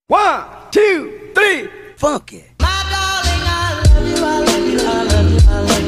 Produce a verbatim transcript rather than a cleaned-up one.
One, two, three, funky. My darling, I love you, I love you, I love you, I love you.